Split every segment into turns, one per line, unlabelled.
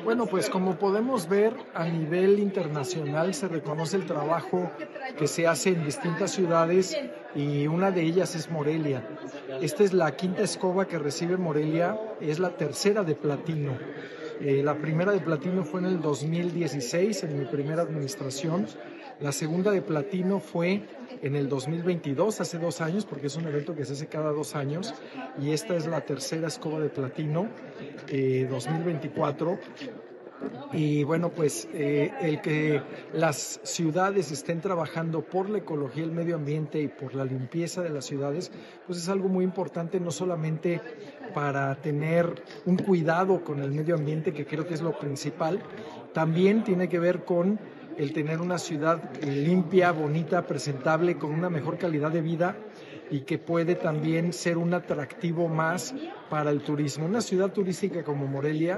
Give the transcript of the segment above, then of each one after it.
Bueno, pues como podemos ver, a nivel internacional se reconoce el trabajo que se hace en distintas ciudades y una de ellas es Morelia. Esta es la quinta escoba que recibe Morelia, es la tercera de platino. La primera de platino fue en el 2016, en mi primera administración. La segunda de platino fue en el 2022, hace 2 años, porque es un evento que se hace cada 2 años, y esta es la tercera escoba de platino, 2024. Y bueno, pues el que las ciudades estén trabajando por la ecología, el medio ambiente y por la limpieza de las ciudades, pues es algo muy importante, no solamente para tener un cuidado con el medio ambiente, que creo que es lo principal, también tiene que ver con el tener una ciudad limpia, bonita, presentable, con una mejor calidad de vida y que puede también ser un atractivo más para el turismo. Una ciudad turística como Morelia,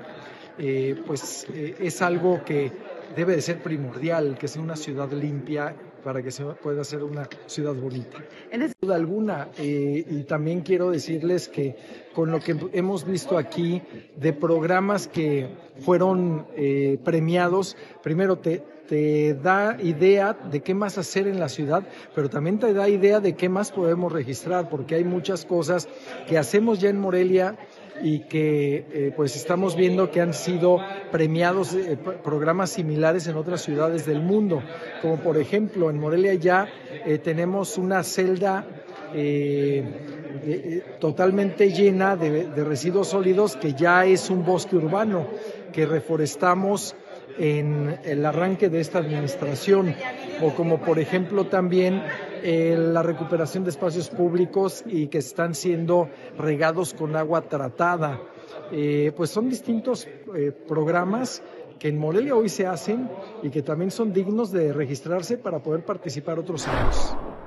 es algo que debe de ser primordial, que sea una ciudad limpia para que se pueda ser una ciudad bonita. Sin duda alguna, y también quiero decirles que con lo que hemos visto aquí de programas que fueron premiados, primero te da idea de qué más hacer en la ciudad, pero también te da idea de qué más podemos registrar, porque hay muchas cosas que hacemos ya en Morelia y que pues estamos viendo que han sido premiados programas similares en otras ciudades del mundo, como por ejemplo en Morelia ya tenemos una celda totalmente llena de residuos sólidos, que ya es un bosque urbano que reforestamos en el arranque de esta administración, o como por ejemplo también la recuperación de espacios públicos y que están siendo regados con agua tratada. Pues son distintos programas que en Morelia hoy se hacen y que también son dignos de registrarse para poder participar otros años.